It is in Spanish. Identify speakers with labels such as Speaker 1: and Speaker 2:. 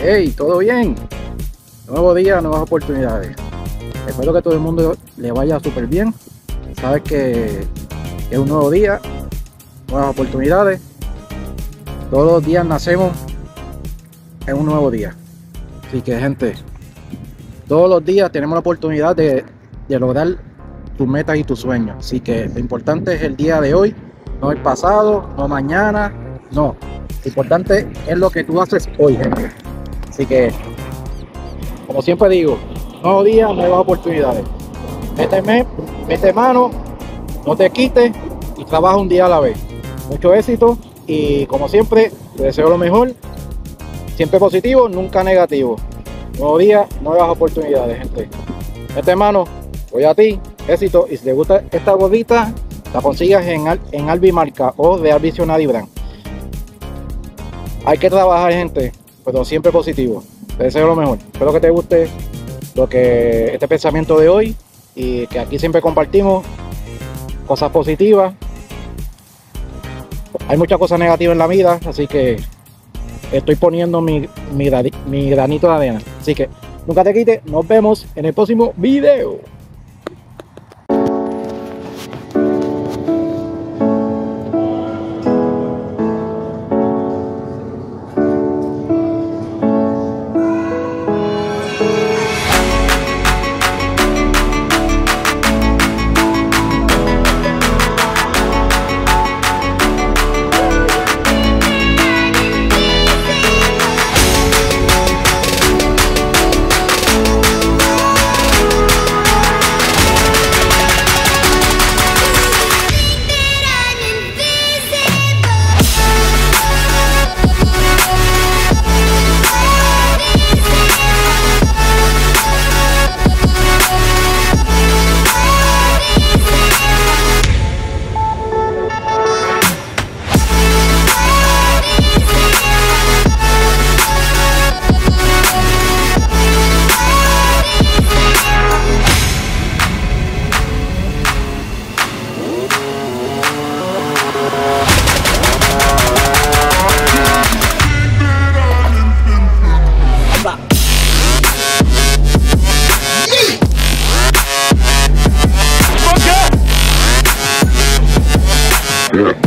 Speaker 1: Hey, ¿todo bien? Nuevo día, nuevas oportunidades. Espero que todo el mundo le vaya súper bien. Sabes que es un nuevo día, nuevas oportunidades. Todos los días nacemos en un nuevo día. Así que, gente, todos los días tenemos la oportunidad de lograr tus metas y tus sueños. Así que lo importante es el día de hoy, no el pasado, no mañana, no. Lo importante es lo que tú haces hoy, gente. Así que, como siempre digo, nuevo día, nuevas oportunidades. Mete mano, no te quites y trabaja un día a la vez. Mucho éxito y, como siempre, te deseo lo mejor. Siempre positivo, nunca negativo. Nuevo día, nuevas oportunidades, gente. Mete mano, voy a ti, éxito. Y si te gusta esta gorrita, la consigas en Albi Marca o de Albicionary Brand. Hay que trabajar, gente, pero siempre positivo. Te deseo lo mejor. Espero que te guste este pensamiento de hoy y que aquí siempre compartimos cosas positivas. Hay muchas cosas negativas en la vida, así que estoy poniendo mi granito de arena. Así que nunca te quites. Nos vemos en el próximo video.
Speaker 2: Yeah.